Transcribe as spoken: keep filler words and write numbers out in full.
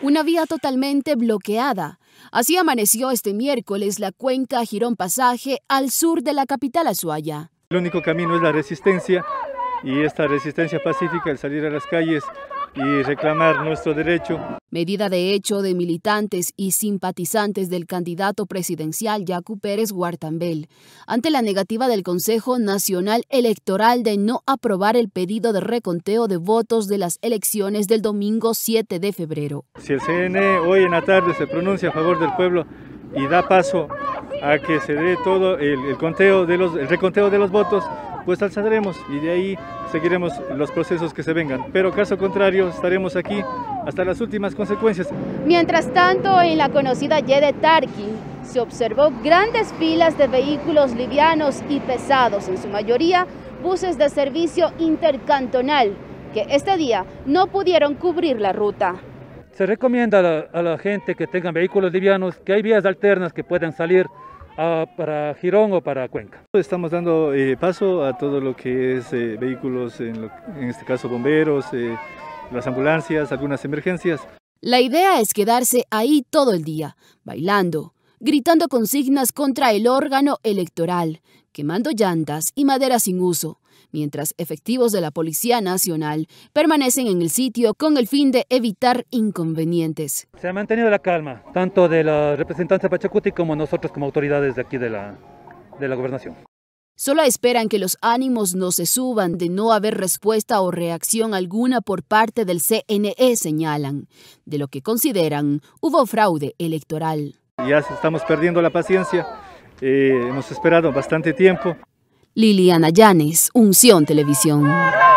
una vía totalmente bloqueada. Así amaneció este miércoles la cuenca Girón-Pasaje al sur de la capital Azuaya. El único camino es la resistencia y esta resistencia pacífica, el salir a las calles y reclamar nuestro derecho. Medida de hecho de militantes y simpatizantes del candidato presidencial Yacu Pérez Guartambel, ante la negativa del Consejo Nacional Electoral de no aprobar el pedido de reconteo de votos de las elecciones del domingo siete de febrero. Si el C N E hoy en la tarde se pronuncia a favor del pueblo y da paso a que se dé todo el, el, conteo de los, el reconteo de los votos, pues alzaremos y de ahí seguiremos los procesos que se vengan. Pero caso contrario, estaremos aquí hasta las últimas consecuencias. Mientras tanto, en la conocida Y de Tarqui, se observó grandes filas de vehículos livianos y pesados, en su mayoría buses de servicio intercantonal, que este día no pudieron cubrir la ruta. Se recomienda a la, a la gente que tengan vehículos livianos que hay vías alternas que puedan salir a, para Girón o para Cuenca. Estamos dando eh, paso a todo lo que es eh, vehículos, en, lo, en este caso bomberos, eh, las ambulancias, algunas emergencias. La idea es quedarse ahí todo el día, bailando, gritando consignas contra el órgano electoral, quemando llantas y madera sin uso, mientras efectivos de la Policía Nacional permanecen en el sitio con el fin de evitar inconvenientes. Se ha mantenido la calma, tanto de la representancia Pachacuti como nosotros como autoridades de aquí de la, de la gobernación. Solo esperan que los ánimos no se suban de no haber respuesta o reacción alguna por parte del C N E, señalan, de lo que consideran hubo fraude electoral. Ya estamos perdiendo la paciencia, eh, hemos esperado bastante tiempo. Liliana Llanes, Unción Televisión.